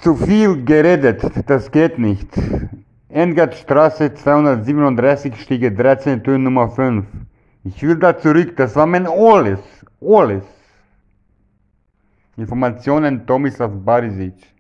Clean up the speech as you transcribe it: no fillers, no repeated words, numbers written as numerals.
Zu viel geredet, das geht nicht. Engertstraße 237, Stiege 13, Tür Nummer 5. Ich will da zurück, das war mein alles. Alles. Informationen Tomislav Barisic.